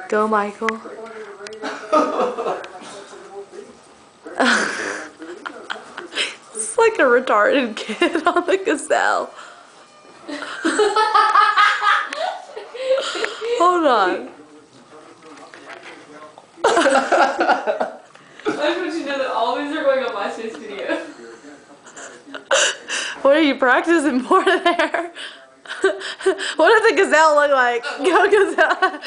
Go, Michael. It's like a retarded kid on the gazelle. Hold on. I just want you to know that all these are going on MySpace video. What are you practicing for there? What does the gazelle look like? Go, gazelle.